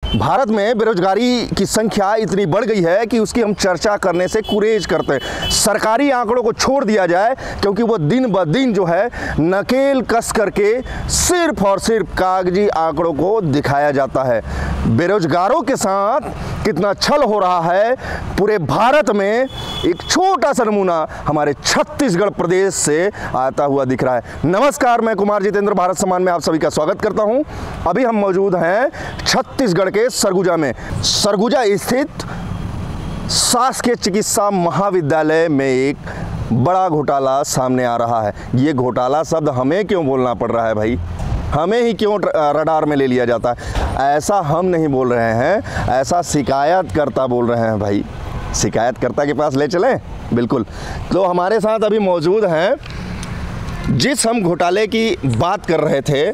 भारत में बेरोजगारी की संख्या इतनी बढ़ गई है कि उसकी हम चर्चा करने से गुरेज करते हैं। सरकारी आंकड़ों को छोड़ दिया जाए क्योंकि वो दिन ब दिन जो है नकेल कस करके सिर्फ और सिर्फ कागजी आंकड़ों को दिखाया जाता है। बेरोजगारों के साथ कितना छल हो रहा है पूरे भारत में एक छोटा सा नमूना हमारे छत्तीसगढ़ प्रदेश से आता हुआ दिख रहा है। नमस्कार, मैं कुमार जितेंद्र भारत सम्मान में आप सभी का स्वागत करता हूं। अभी हम मौजूद हैं छत्तीसगढ़ के सरगुजा में। सरगुजा स्थित शासकीय चिकित्सा महाविद्यालय में एक बड़ा घोटाला सामने आ रहा है। ये घोटाला शब्द हमें क्यों बोलना पड़ रहा है भाई? हमें ही क्यों रडार में ले लिया जाता है? ऐसा हम नहीं बोल रहे हैं, ऐसा शिकायतकर्ता बोल रहे हैं भाई। शिकायतकर्ता के पास ले चलें? बिल्कुल। तो हमारे साथ अभी मौजूद हैं, जिस हम घोटाले की बात कर रहे थे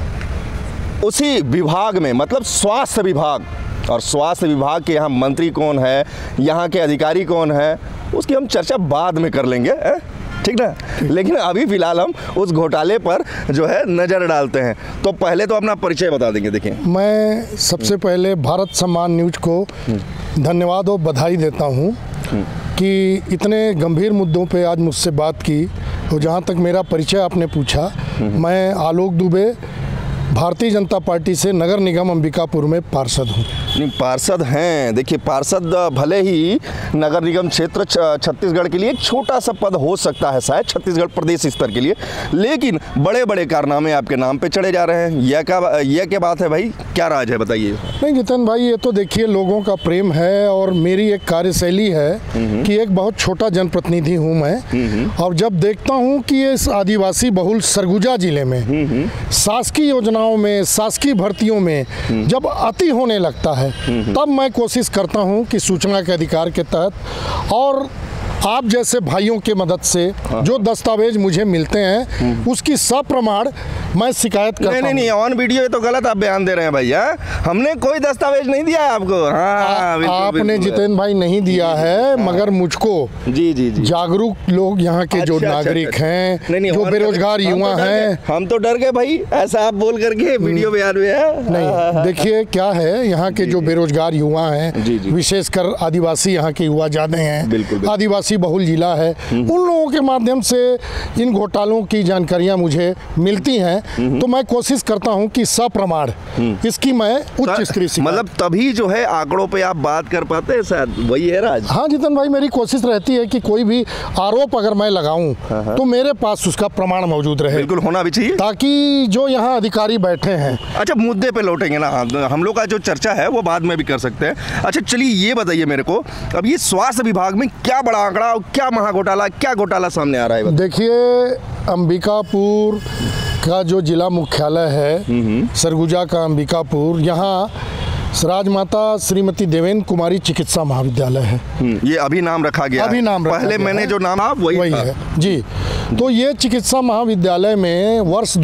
उसी विभाग में, मतलब स्वास्थ्य विभाग, और स्वास्थ्य विभाग के यहाँ मंत्री कौन है, यहाँ के अधिकारी कौन है, उसकी हम चर्चा बाद में कर लेंगे, ठीक ना। लेकिन अभी फिलहाल हम उस घोटाले पर जो है नज़र डालते हैं। तो पहले तो अपना परिचय बता देंगे। देखिए, मैं सबसे पहले भारत सम्मान न्यूज को धन्यवाद और बधाई देता हूं कि इतने गंभीर मुद्दों पे आज मुझसे बात की। तो जहां तक मेरा परिचय आपने पूछा, मैं आलोक दुबे, भारतीय जनता पार्टी से नगर निगम अंबिकापुर में पार्षद हूँ। नहीं, पार्षद हैं। देखिए, पार्षद भले ही नगर निगम क्षेत्र छत्तीसगढ़ के लिए एक छोटा सा पद हो सकता है शायद छत्तीसगढ़ प्रदेश स्तर के लिए, लेकिन बड़े बड़े कारनामे आपके नाम पे चढ़े जा रहे हैं। यह क्या बात है भाई? क्या राज है, बताइए। नहीं जितेंद्र भाई, ये तो देखिए लोगों का प्रेम है और मेरी एक कार्यशैली है कि एक बहुत छोटा जनप्रतिनिधि हूँ मैं, और जब देखता हूँ कि इस आदिवासी बहुल सरगुजा जिले में शासकीय योजनाओं में, शासकीय भर्तियों में जब अति होने लगता है, तब मैं कोशिश करता हूं कि सूचना के अधिकार के तहत और आप जैसे भाइयों के मदद से जो दस्तावेज मुझे मिलते हैं उसकी सप्रमाण मैं शिकायत करता हूं। नहीं, ऑन वीडियो ये तो गलत आप बयान दे रहे हैं भैया। हमने कोई दस्तावेज नहीं दिया है आपको। आपने जितेंद्र भाई नहीं दिया है, मगर मुझको जी जागरूक लोग यहाँ के जो नागरिक हैं, जो बेरोजगार युवा हैं, हम तो डर गए भाई, ऐसा आप बोल करके वीडियो बयान में है। नहीं, देखिए क्या है, यहाँ के जो बेरोजगार युवा हैं, विशेषकर आदिवासी यहाँ के युवा ज्यादा हैं, आदिवासी बहुल जिला है, उन लोगों के माध्यम से इन घोटालों की जानकारियां मुझे मिलती हैं। तो मैं कोशिश करता हूं कि सप्रमाण इसकी मैं उच्च स्तरीय से, मतलब तभी जो है आंकड़ों पे आप बात कर पाते हैं, शायद वही है राज। हाँ जितेंद्र भाई, मेरी कोशिश रहती है कि कोई भी आरोप अगर मैं लगाऊं तो मेरे पास उसका प्रमाण मौजूद रहे। बिल्कुल होना भी चाहिए, ताकि जो यहाँ अधिकारी बैठे हैं। अच्छा, मुद्दे पे लौटेंगे ना, हम लोग का जो चर्चा है वो बाद में भी कर सकते हैं। अच्छा चलिए, ये बताइए मेरे को, अब ये स्वास्थ्य विभाग में क्या बड़ा आंकड़ा, क्या महाघोटाला, क्या घोटाला सामने आ रहा है? देखिए, अंबिकापुर का जो जिला मुख्यालय है सरगुजा का अंबिकापुर, यहाँ राजमाता श्रीमती देवेंद्र कुमारी चिकित्सा महाविद्यालय है। ये अभी नाम रखा गया, अभी नाम रखा पहले मैंने जो नाम वही है जी। तो ये चिकित्सा महाविद्यालय में वर्ष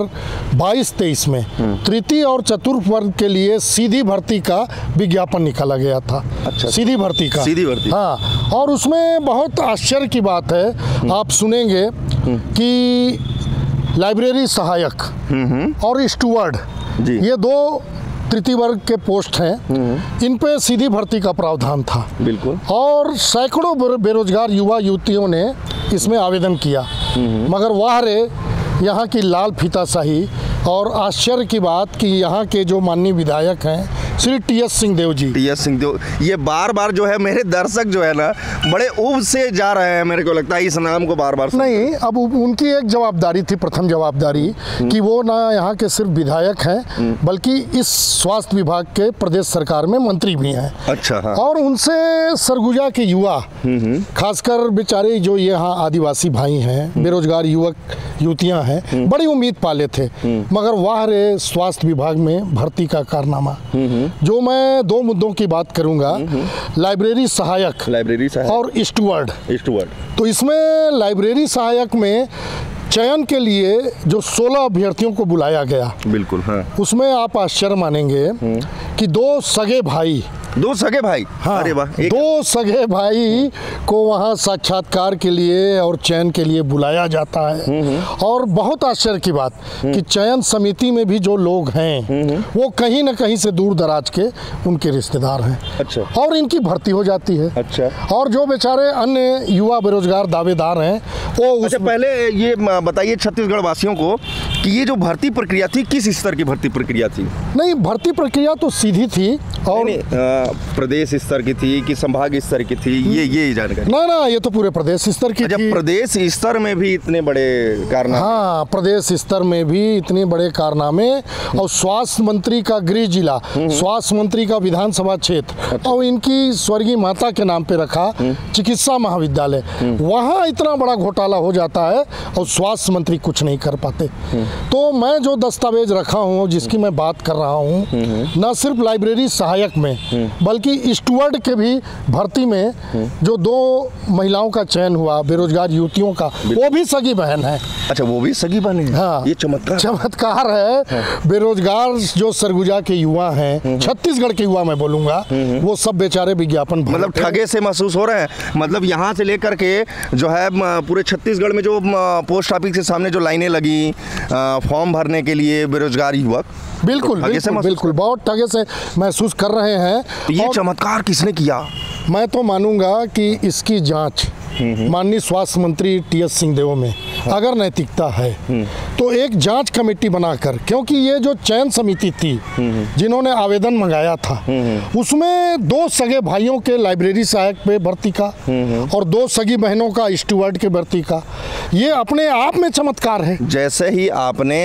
2022-23 में तृतीय और चतुर्थ वर्ग के लिए सीधी भर्ती का विज्ञापन निकाला गया था। अच्छा, सीधी भर्ती का, सीधी भर्ती। हाँ, और उसमें बहुत आश्चर्य की बात है, आप सुनेंगे कि लाइब्रेरी सहायक और स्टूवर्ड, ये दो तृतीय वर्ग के पोस्ट हैं, इन पे सीधी भर्ती का प्रावधान था। बिल्कुल। और सैकड़ों बेरोजगार युवा युवतियों ने इसमें आवेदन किया, मगर वाह रे यहाँ की लाल फीताशाही। और आश्चर्य की बात कि यहाँ के जो माननीय विधायक हैं श्री टी.एस. सिंहदेव जी, ये बार बार जो है मेरे दर्शक जो है ना बड़े ऊब से जा रहे हैं, मेरे को लगता है इस नाम को बार बार। नहीं, अब उनकी एक जवाबदारी थी, प्रथम जवाबदारी कि वो ना यहाँ के सिर्फ विधायक हैं बल्कि इस स्वास्थ्य विभाग के प्रदेश सरकार में मंत्री भी हैं। अच्छा, हाँ। और उनसे सरगुजा के युवा, खासकर बेचारे जो यहाँ आदिवासी भाई हैं, बेरोजगार युवक युवतियाँ हैं, बड़ी उम्मीद पाले थे, मगर वाह रे स्वास्थ्य विभाग में भर्ती का कारनामा। जो मैं दो मुद्दों की बात करूंगा, लाइब्रेरी सहायक और स्टूवर्ड। तो इसमें लाइब्रेरी सहायक में चयन के लिए जो 16 अभ्यर्थियों को बुलाया गया, बिल्कुल, हाँ। उसमें आप आश्चर्य मानेंगे कि दो सगे भाई 2 सगे भाई? हाँ, अरे वाह। 2 सगे भाई को वहाँ साक्षात्कार के लिए और चयन के लिए बुलाया जाता है। और बहुत आश्चर्य की बात कि चयन समिति में भी जो लोग हैं वो कहीं न कहीं से दूर दराज के उनके रिश्तेदार हैं। अच्छा। और इनकी भर्ती हो जाती है। अच्छा। और जो बेचारे अन्य युवा बेरोजगार दावेदार हैं वो अच्छा, पहले ये बताइए छत्तीसगढ़ वासियों को कि ये जो भर्ती प्रक्रिया थी किस स्तर की भर्ती प्रक्रिया थी? नहीं, भर्ती प्रक्रिया तो सीधी थी। और प्रदेश स्तर की थी कि संभाग स्तर की थी, ये जानकारी? ना, ये तो पूरे प्रदेश स्तर की थी। प्रदेश स्तर में भी इतने बड़े कारनामे? हाँ, प्रदेश स्तर में भी इतने बड़े कारनामे। और स्वास्थ्य मंत्री का गृह जिला, स्वास्थ्य मंत्री का विधानसभा क्षेत्र, और इनकी स्वर्गीय माता के नाम पे रखा चिकित्सा महाविद्यालय, वहाँ इतना बड़ा घोटाला हो जाता है और स्वास्थ्य मंत्री कुछ नहीं कर पाते। तो मैं जो दस्तावेज रखा हूँ, जिसकी मैं बात कर रहा हूँ, न सिर्फ लाइब्रेरी सहायक में बल्कि स्टूवर्ड के भी भर्ती में जो 2 महिलाओं का चयन हुआ, बेरोजगार युवतियों का, वो भी सगी बहन है। अच्छा, वो भी सगी बहन है? हाँ, ये चमत्कार है। हाँ। बेरोजगार जो सरगुजा के युवा हैं, छत्तीसगढ़ के युवा मैं बोलूंगा, वो सब बेचारे विज्ञापन मतलब ठगे से महसूस हो रहे हैं। मतलब यहाँ से लेकर के जो है पूरे छत्तीसगढ़ में जो पोस्ट ऑफिस के सामने जो लाइनें लगी फॉर्म भरने के लिए बेरोजगार युवक, बिल्कुल बिल्कुल बहुत ठगे से महसूस कर रहे हैं। तो ये चमत्कार किसने किया? मैं तो मानूंगा कि इसकी जांच माननीय स्वास्थ्य मंत्री टी.एस. सिंहदेव में अगर नैतिकता है तो एक जांच कमेटी बनाकर, क्योंकि ये जो चयन समिति थी जिन्होंने आवेदन मंगाया था, उसमें 2 सगे भाइयों के लाइब्रेरी सहायक पे भर्ती का और 2 सगी बहनों का स्टूवर्ड के भर्ती का, ये अपने आप में चमत्कार है। जैसे ही आपने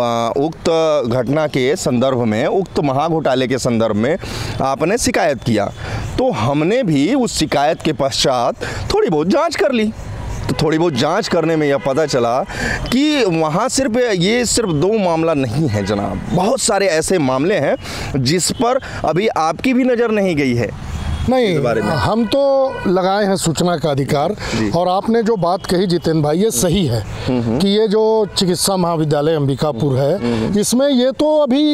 उक्त घटना के संदर्भ में, उक्त महाघोटाले के संदर्भ में आपने शिकायत किया, तो हमने भी उस शिकायत के पश्चात थोड़ी बहुत जांच कर ली। तो थोड़ी बहुत जांच करने में यह पता चला कि वहाँ सिर्फ 2 मामला नहीं है जनाब, बहुत सारे ऐसे मामले हैं जिस पर अभी आपकी भी नज़र नहीं गई है। नहीं, हम तो लगाए हैं सूचना का अधिकार। और आपने जो बात कही जितेंद्र भाई, ये सही है कि ये जो चिकित्सा महाविद्यालय अंबिकापुर है, इसमें ये तो अभी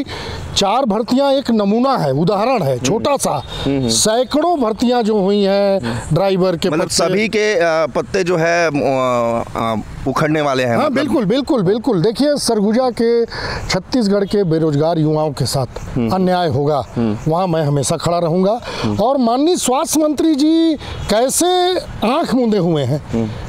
4 भर्तियां एक नमूना है, उदाहरण है, छोटा सा। सैकड़ों भर्तियां जो हुई हैं ड्राइवर के, मतलब सभी के पत्ते जो है उखड़ने वाले हैं। हाँ, बिल्कुल। देखिए, सरगुजा के छत्तीसगढ़ के बेरोजगार युवाओं के साथ अन्याय होगा, वहाँ मैं हमेशा खड़ा रहूँगा। और माननीय स्वास्थ्य मंत्री जी कैसे आंख मूंदे हुए हैं,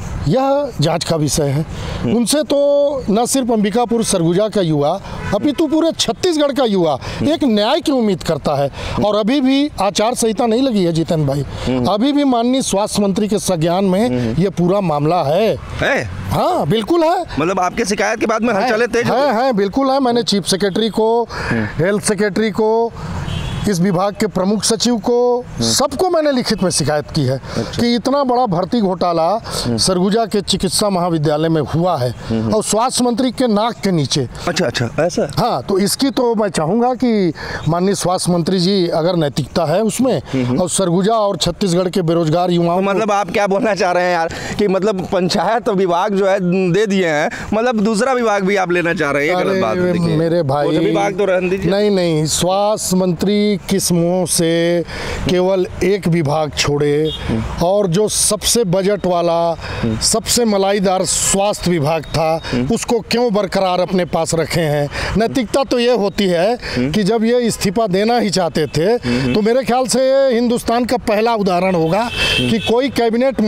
यह जांच का विषय है। उनसे तो न सिर्फ अंबिकापुर सरगुजा का युवा अपितु पूरे छत्तीसगढ़ का युवा एक न्याय की उम्मीद करता है। और अभी भी आचार संहिता नहीं लगी है जितेंद्र भाई, अभी भी माननीय स्वास्थ्य मंत्री के संज्ञान में यह पूरा मामला है? हाँ, बिल्कुल है। मतलब आपके शिकायत के बाद में हलचलें तेज है, बिल्कुल है। मैंने चीफ सेक्रेटरी को, हेल्थ सेक्रेटरी को, इस विभाग के प्रमुख सचिव को, सबको मैंने लिखित में शिकायत की है कि इतना बड़ा भर्ती घोटाला सरगुजा के चिकित्सा महाविद्यालय में हुआ है और स्वास्थ्य मंत्री के नाक के नीचे। अच्छा, ऐसा? हाँ, तो इसकी तो मैं चाहूँगा कि माननीय स्वास्थ्य मंत्री जी अगर नैतिकता है उसमें, और सरगुजा और छत्तीसगढ़ के बेरोजगार युवाओं, मतलब आप क्या बोलना चाह रहे हैं यार कि मतलब पंचायत विभाग जो है दे दिए हैं, मतलब दूसरा विभाग भी आप लेना चाह रहे हैं? गलत बात है मेरे भाई, विभाग तो रहने दीजिए। नहीं, स्वास्थ्य मंत्री किस मुंह से केवल एक विभाग छोड़े और जो सबसे बजट वाला, सबसे मलाईदार स्वास्थ्य विभाग था, उसको क्यों बरकरार अपने पास रखे हैं? नैतिकता तो ये होती है कि जब ये इस्तीफा देना ही चाहते थे तो मेरे ख्याल से ये हिंदुस्तान का पहला उदाहरण होगा कि कोई कैबिनेट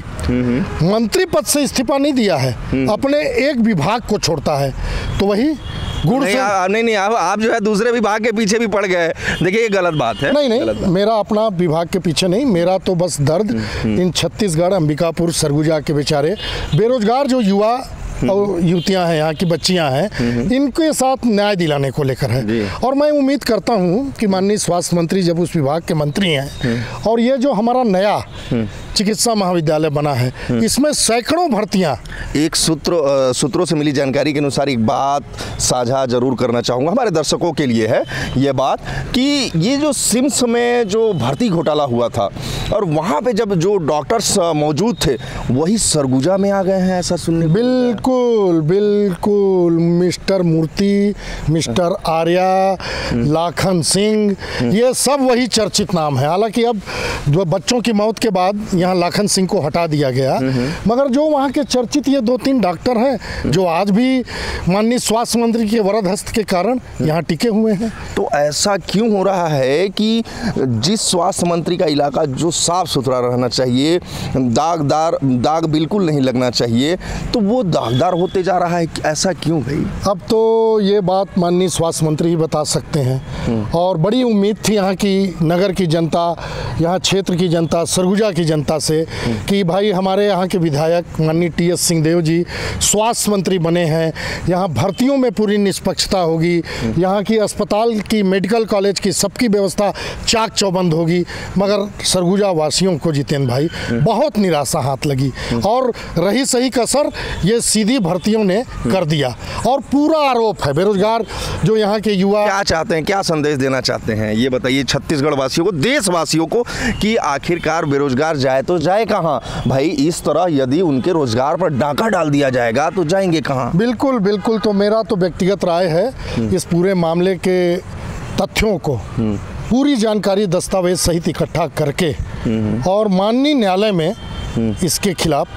मंत्री पद से इस्तीफा नहीं दिया है, अपने एक विभाग को छोड़ता है। तो वही गुड़ नहीं, आप जो है दूसरे विभाग के पीछे भी पड़ गए। देखिए, ये गलत बात है। नहीं, मेरा अपना विभाग के पीछे नहीं, मेरा तो बस दर्द इन छत्तीसगढ़ अंबिकापुर सरगुजा के बेचारे बेरोजगार जो युवा और युवतियां हैं, यहाँ की बच्चियां हैं, इनके साथ न्याय दिलाने को लेकर है। और मैं उम्मीद करता हूँ कि माननीय स्वास्थ्य मंत्री जब उस विभाग के मंत्री हैं, और ये जो हमारा नया चिकित्सा महाविद्यालय बना है, इसमें सैकड़ों भर्तियां, एक सूत्रों से मिली जानकारी के अनुसार एक बात साझा जरूर करना चाहूँगा हमारे दर्शकों के लिए, है ये बात कि ये जो सिम्स में जो भर्ती घोटाला हुआ था और वहाँ पे जब जो डॉक्टर्स मौजूद थे वही सरगुजा में आ गए हैं, ऐसा सुनने। बिल्कुल बिल्कुल, मिस्टर मूर्ति, मिस्टर आर्या, लाखन सिंह, ये सब वही चर्चित नाम है। हालांकि अब बच्चों की मौत के बाद यहाँ लाखन सिंह को हटा दिया गया, मगर जो वहाँ के चर्चित ये 2-3 डॉक्टर हैं जो आज भी माननीय स्वास्थ्य मंत्री के वरद हस्त के कारण यहाँ टिके हुए हैं। तो ऐसा क्यों हो रहा है कि जिस स्वास्थ्य मंत्री का इलाका जो साफ सुथरा रहना चाहिए, दाग बिल्कुल नहीं लगना चाहिए, तो वो दागदार होते जा रहा है, ऐसा क्यों भाई? अब तो ये बात माननीय स्वास्थ्य मंत्री ही बता सकते हैं। और बड़ी उम्मीद थी यहाँ की नगर की जनता, यहाँ क्षेत्र की जनता, सरगुजा की जनता से कि भाई हमारे यहाँ के विधायक माननीय टी.एस. सिंहदेव जी स्वास्थ्य मंत्री बने हैं, यहाँ भर्तियों में पूरी निष्पक्षता होगी, यहाँ की अस्पताल की, मेडिकल कॉलेज की सबकी व्यवस्था चाक चौबंद होगी। मगर सरगुजा वासियों को जितेंद्र भाई बहुत निराशा हाथ लगी और रही सही कसर ये सीधी भर्तियों ने कर दिया। और पूरा आरोप है बेरोजगार जो यहाँ के युवा क्या चाहते हैं, क्या संदेश देना चाहते हैं, ये बताइए छत्तीसगढ़ वासियों को, देशवासियों को, कि आखिरकार बेरोजगार जाए तो जाए कहाँ भाई? इस तरह यदि उनके रोजगार पर डाका डाल दिया जाएगा तो जाएंगे कहाँ? बिल्कुल बिल्कुल, तो मेरा तो व्यक्तिगत राय है इस पूरे मामले के तथ्यों को पूरी जानकारी दस्तावेज सहित इकट्ठा करके और माननीय न्यायालय में इसके खिलाफ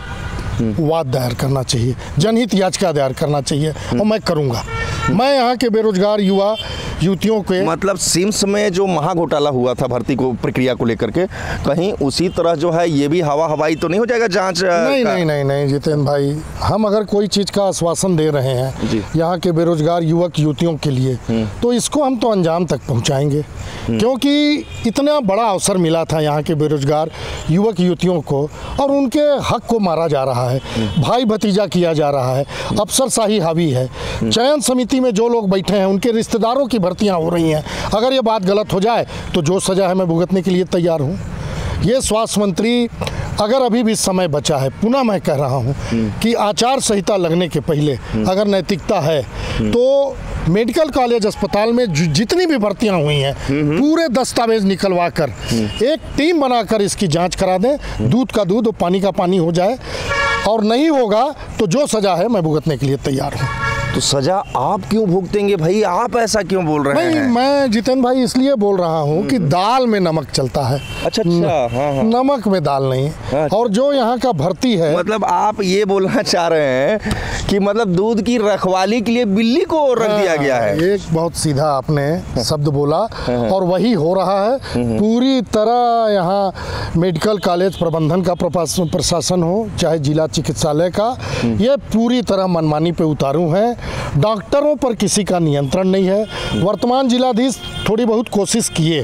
वाद दायर करना चाहिए, जनहित याचिका दायर करना चाहिए और मैं करूंगा। मैं यहाँ के बेरोजगार युवा युवतियों के, मतलब सिम्स में जो महाघोटाला हुआ था भर्ती को प्रक्रिया को लेकर के, कहीं उसी तरह जो है ये भी हवा हवाई तो नहीं हो जाएगा जांच? नहीं जितेंद्र भाई, हम अगर कोई चीज़ का आश्वासन दे रहे हैं यहाँ के बेरोजगार युवक युवतियों के लिए, तो इसको हम तो अंजाम तक पहुँचाएंगे, क्योंकि इतना बड़ा अवसर मिला था यहाँ के बेरोजगार युवक युवतियों को और उनके हक को मारा जा रहा है, भाई भतीजा किया जा रहा है, अफसरशाही हावी है। चयन समिति में जो लोग बैठे हैं उनके रिश्तेदारों की भर्तियां हो रही हैं। अगर ये बात गलत हो जाए तो जो सजा है मैं भुगतने के लिए तैयार हूँ। ये स्वास्थ्य मंत्री, अगर अभी भी समय बचा है, पुनः मैं कह रहा हूँ कि आचार संहिता लगने के पहले अगर नैतिकता है तो मेडिकल कॉलेज अस्पताल में जितनी भी भर्तियां हुई हैं पूरे दस्तावेज निकलवा कर एक टीम बनाकर इसकी जांच करा दें, दूध का दूध और पानी का पानी हो जाए, और नहीं होगा तो जो सजा है मैं भुगतने के लिए तैयार हूँ। तो सजा आप क्यों भुगतेंगे भाई? आप ऐसा क्यों बोल रहे हैं? मैं जितेंद्र भाई इसलिए बोल रहा हूँ कि दाल में नमक चलता है। अच्छा, हाँ। नमक में दाल नहीं। अच्छा। और जो यहाँ का भर्ती है, मतलब आप ये बोलना चाह रहे हैं कि मतलब दूध की रखवाली के लिए बिल्ली को रख दिया गया है? एक बहुत सीधा आपने शब्द बोला और वही हो रहा है। पूरी तरह यहाँ मेडिकल कॉलेज प्रबंधन का प्रशासन हो चाहे जिला चिकित्सालय का, ये पूरी तरह मनमानी पे उतारू है। डॉक्टरों पर किसी का नियंत्रण नहीं है। वर्तमान जिलाधीश थोड़ी बहुत कोशिश किए,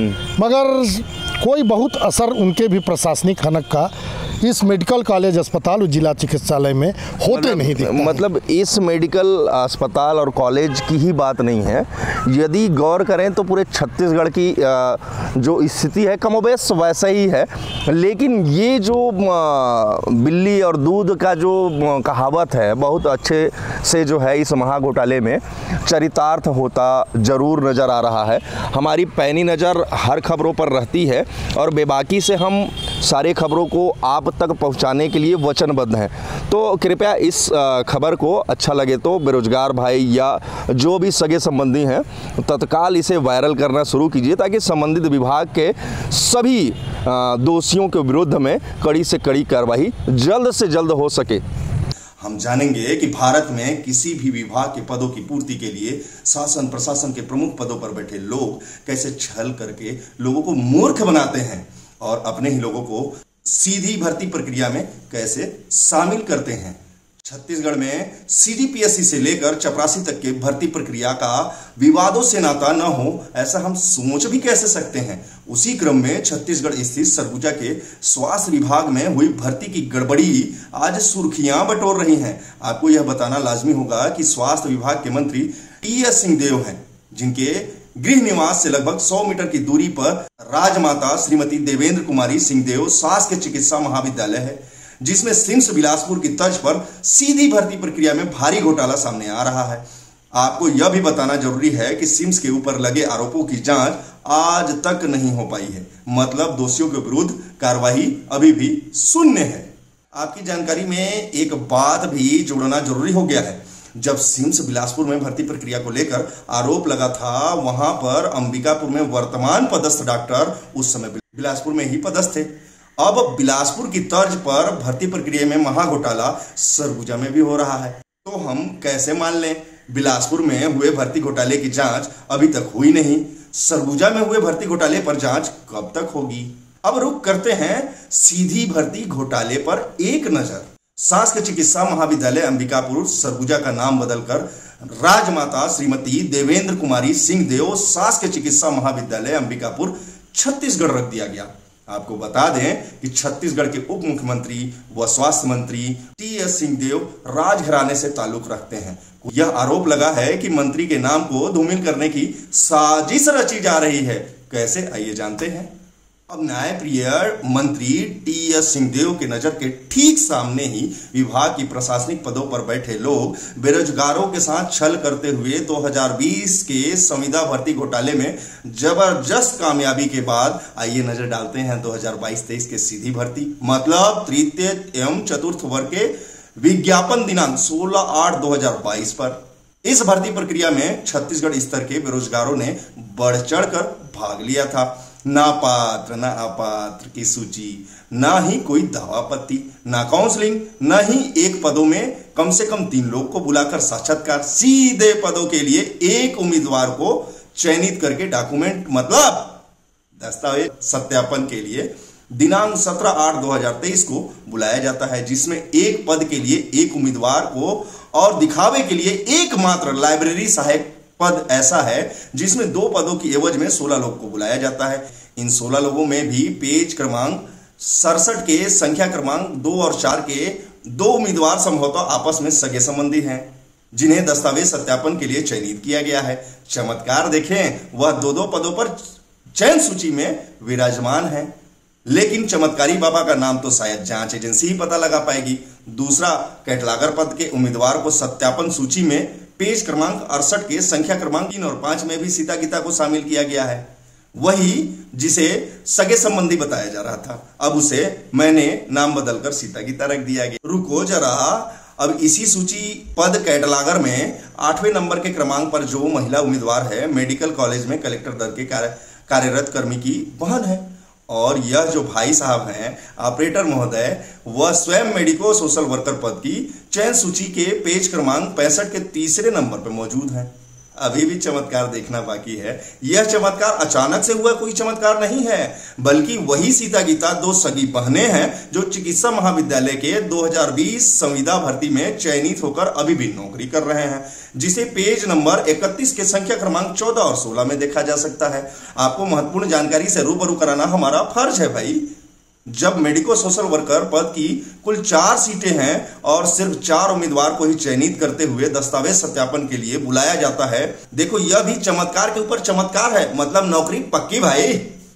मगर कोई बहुत असर उनके भी प्रशासनिक हनक का इस मेडिकल कॉलेज अस्पताल और जिला चिकित्सालय में होते नहीं दिखता। मतलब इस मेडिकल अस्पताल और कॉलेज की ही बात नहीं है, यदि गौर करें तो पूरे छत्तीसगढ़ की जो स्थिति है कमोबेश वैसा ही है। लेकिन ये जो बिल्ली और दूध का जो कहावत है बहुत अच्छे से जो है इस महाघोटाले में चरितार्थ होता जरूर नज़र आ रहा है। हमारी पैनी नज़र हर खबरों पर रहती है और बेबाकी से हम सारे खबरों को आप तक पहुंचाने के लिए वचनबद्ध हैं। तो कृपया इस खबर को अच्छा लगे तो बेरोजगार भाई या जो भी सगे संबंधी हैं तत्काल इसे वायरल करना शुरू कीजिए, ताकि संबंधित विभाग के सभी दोषियों के विरुद्ध में कड़ी से कड़ी कार्रवाई जल्द से जल्द हो सके। हम जानेंगे कि भारत में किसी भी विभाग के पदों की पूर्ति के लिए शासन प्रशासन के प्रमुख पदों पर बैठे लोग कैसे छल करके लोगों को मूर्ख बनाते हैं और अपने ही लोगों को सीधी भर्ती प्रक्रिया में कैसे शामिल करते हैं। छत्तीसगढ़ में सीडीपीएससी से लेकर चपरासी तक के भर्ती प्रक्रिया का विवादों से नाता न हो, ऐसा हम सोच भी कैसे सकते हैं। उसी क्रम में छत्तीसगढ़ स्थित सरगुजा के स्वास्थ्य विभाग में हुई भर्ती की गड़बड़ी आज सुर्खियां बटोर रही हैं। आपको यह बताना लाजमी होगा कि स्वास्थ्य विभाग के मंत्री टी.एस. सिंहदेव हैं, जिनके गृह निवास से लगभग 100 मीटर की दूरी पर राजमाता श्रीमती देवेंद्र कुमारी सिंहदेव शासकीय चिकित्सा महाविद्यालय है, जिसमें सिम्स बिलासपुर की तर्ज पर सीधी भर्ती प्रक्रिया में भारी घोटाला सामने आ रहा है। आपको यह भी बताना जरूरी है कि सिम्स के ऊपर लगे आरोपों की जांच आज तक नहीं हो पाई है, मतलब दोषियों के विरुद्ध कार्रवाई अभी भी शून्य है। आपकी जानकारी में एक बात भी जोड़ना जरूरी हो गया है। जब सिम्स बिलासपुर में भर्ती प्रक्रिया को लेकर आरोप लगा था, वहां पर अंबिकापुर में वर्तमान पदस्थ डॉक्टर उस समय बिलासपुर में ही पदस्थ थे। अब बिलासपुर की तर्ज पर भर्ती प्रक्रिया में महाघोटाला सरगुजा में भी हो रहा है। तो हम कैसे मान लें? बिलासपुर में हुए भर्ती घोटाले की जांच अभी तक हुई नहीं, सरगुजा में हुए भर्ती घोटाले पर जांच कब तक होगी? अब रुक करते हैं सीधी भर्ती घोटाले पर एक नजर। शासकीय चिकित्सा महाविद्यालय अंबिकापुर सरगुजा का नाम बदलकर राजमाता श्रीमती देवेंद्र कुमारी सिंहदेव शासकीय चिकित्सा महाविद्यालय अंबिकापुर छत्तीसगढ़ रख दिया गया। आपको बता दें कि छत्तीसगढ़ के उप मुख्यमंत्री व स्वास्थ्य मंत्री टी.एस. सिंहदेव राजघराने से ताल्लुक रखते हैं। यह आरोप लगा है कि मंत्री के नाम को धूमिल करने की साजिश रची जा रही है। कैसे, आइए जानते हैं। अब न्यायप्रिय मंत्री टी.एस. सिंहदेव के नजर के ठीक सामने ही विभाग की प्रशासनिक पदों पर बैठे लोग बेरोजगारों के साथ छल करते हुए 2020 के संविदा भर्ती घोटाले में जबरदस्त कामयाबी के बाद आइए नजर डालते हैं 2022-23 के सीधी भर्ती, मतलब तृतीय एवं चतुर्थ वर्ग के विज्ञापन दिनांक 16/8/2022 पर। इस भर्ती प्रक्रिया में छत्तीसगढ़ स्तर के बेरोजगारों ने बढ़ चढ़कर भाग लिया था। ना पात्र ना अपात्र की सूची, ना ही कोई दावापत्ति, ना काउंसलिंग, ना ही एक पदों में कम से कम 3 लोग को बुलाकर साक्षात्कार, सीधे पदों के लिए एक उम्मीदवार को चयनित करके डॉक्यूमेंट मतलब दस्तावेज सत्यापन के लिए दिनांक 17/8/2023 को बुलाया जाता है, जिसमें एक पद के लिए एक उम्मीदवार को और दिखावे के लिए एकमात्र लाइब्रेरी सहायक पद ऐसा है जिसमें 2 पदों की एवज में 16 लोग को बुलाया जाता है। इन 16 लोगों में भी पेज क्रमांक 67 के संख्या क्रमांक 2 और 4 के 2 उम्मीदवार संभवतः आपस में सगे संबंधी हैं, जिन्हें दस्तावेज सत्यापन के लिए चयनित किया गया है। चमत्कार देखें, वह 2-2 पदों पर चयन सूची में विराजमान है, लेकिन चमत्कारी बाबा का नाम तो शायद जांच एजेंसी ही पता लगा पाएगी। दूसरा, कैटलागर पद के उम्मीदवार को सत्यापन सूची में पेज क्रमांक 68 के संख्या क्रमांक 3 और 5 में भी सीता गीता को शामिल किया गया है, वही जिसे सगे संबंधी बताया जा रहा था। अब उसे मैंने नाम बदलकर सीता गीता रख दिया गया। रुको जरा, अब इसी सूची पद कैटलागर में 8वें नंबर के क्रमांक पर जो महिला उम्मीदवार है, मेडिकल कॉलेज में कलेक्टर दर के कार्यरत कर्मी की बहन है। और यह जो भाई साहब हैं ऑपरेटर महोदय, वह स्वयं मेडिको सोशल वर्कर पद की चयन सूची के पेज क्रमांक 65 के 3रे नंबर पर मौजूद हैं। अभी भी चमत्कार देखना बाकी है। यह चमत्कार अचानक से हुआ कोई चमत्कार नहीं है, बल्कि वही सीता गीता 2 सगी बहनें हैं जो चिकित्सा महाविद्यालय के 2020 संविदा भर्ती में चयनित होकर अभी भी नौकरी कर रहे हैं, जिसे पेज नंबर 31 के संख्या क्रमांक 14 और 16 में देखा जा सकता है। आपको महत्वपूर्ण जानकारी से रूबरू कराना हमारा फर्ज है भाई। जब मेडिको सोशल वर्कर पद की कुल 4 सीटें हैं और सिर्फ 4 उम्मीदवार को ही चयनित करते हुए दस्तावेज सत्यापन के लिए बुलाया जाता है, देखो यह भी चमत्कार के ऊपर चमत्कार है, मतलब नौकरी पक्की भाई।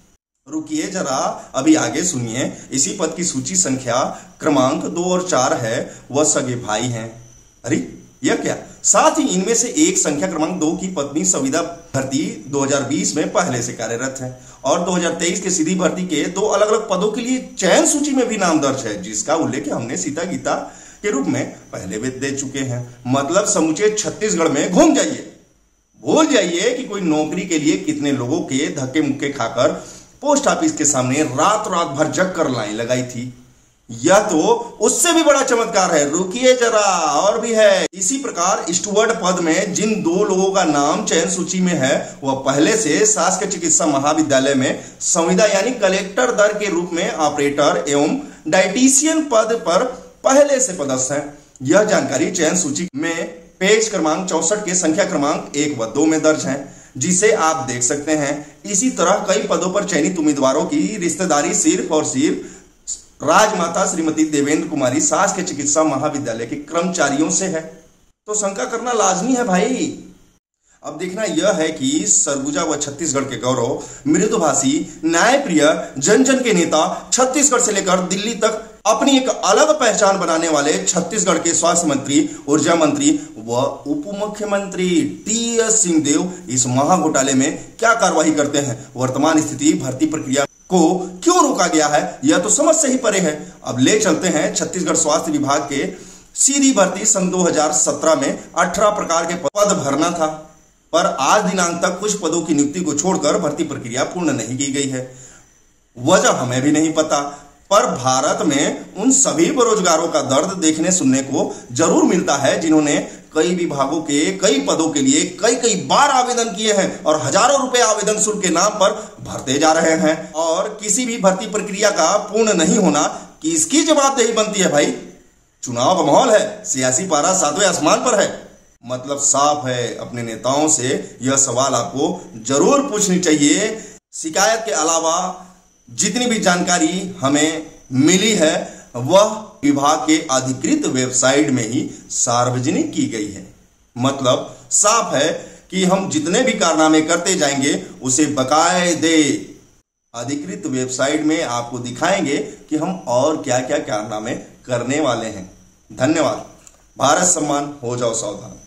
रुकिए जरा, अभी आगे सुनिए। इसी पद की सूची संख्या क्रमांक 2 और 4 है, वह सगे भाई हैं। अरे यह क्या? साथ ही इनमें से एक संख्या क्रमांक 2 की पत्नी संविदा भर्ती 2020 में पहले से कार्यरत है और 2023 के सीधी भर्ती के 2 अलग अलग पदों के लिए चयन सूची में भी नाम दर्ज है, जिसका उल्लेख हमने सीता गीता के रूप में पहले भी दे चुके हैं। मतलब समूचे छत्तीसगढ़ में घूम जाइए, भूल जाइए कि कोई नौकरी के लिए कितने लोगों के धक्के मुक्के खाकर पोस्ट ऑफिस के सामने रात भर जग कर लाइन लगाई थी। यह तो उससे भी बड़ा चमत्कार है। रुकिए जरा, और भी है। इसी प्रकार स्टुअर्ड पद में जिन 2 लोगों का नाम चयन सूची में है, वह पहले से शासकीय चिकित्सा महाविद्यालय में संविदा यानी कलेक्टर दर के रूप में ऑपरेटर एवं डाइटिशियन पद पर पहले से पदस्थ हैं। यह जानकारी चयन सूची में पेज क्रमांक 64 के संख्या क्रमांक 1 व 2 में दर्ज है, जिसे आप देख सकते हैं। इसी तरह कई पदों पर चयनित उम्मीदवारों की रिश्तेदारी सिर्फ और सिर्फ राजमाता श्रीमती देवेंद्र कुमारी शासकीय चिकित्सा महाविद्यालय के कर्मचारियों से है, तो शंका करना लाजमी है भाई। अब देखना यह है कि सरगुजा व छत्तीसगढ़ के गौरव, मृदुभाषी, न्यायप्रिय, जन जन के नेता, छत्तीसगढ़ से लेकर दिल्ली तक अपनी एक अलग पहचान बनाने वाले छत्तीसगढ़ के स्वास्थ्य मंत्री, ऊर्जा मंत्री व उप मुख्यमंत्री टी.एस. सिंहदेव इस महाघोटाले में क्या कार्रवाई करते हैं? वर्तमान स्थिति, भर्ती प्रक्रिया को क्यों रोका गया है, यह तो समझ से ही परे है। अब ले चलते हैं छत्तीसगढ़ स्वास्थ्य विभाग के सीधी भर्ती। सन 2017 में 18 प्रकार के पद भरना था, पर आज दिनांक तक कुछ पदों की नियुक्ति को छोड़कर भर्ती प्रक्रिया पूर्ण नहीं की गई है। वजह हमें भी नहीं पता, पर भारत में उन सभी बेरोजगारों का दर्द देखने सुनने को जरूर मिलता है जिन्होंने कई विभागों के कई पदों के लिए कई बार आवेदन किए हैं और हजारों रुपए आवेदन शुल्क के नाम पर भरते जा रहे हैं, और किसी भी भर्ती प्रक्रिया का पूर्ण नहीं होना किसकी जवाबदेही बनती है भाई? चुनाव का माहौल है, सियासी पारा 7वें आसमान पर है। मतलब साफ है, अपने नेताओं से यह सवाल आपको जरूर पूछनी चाहिए। शिकायत के अलावा जितनी भी जानकारी हमें मिली है वह विभाग के अधिकृत वेबसाइट में ही सार्वजनिक की गई है। मतलब साफ है कि हम जितने भी कारनामे करते जाएंगे उसे बकायदे अधिकृत वेबसाइट में आपको दिखाएंगे कि हम और क्या क्या कारनामे करने वाले हैं। धन्यवाद। भारत सम्मान, हो जाओ सावधान।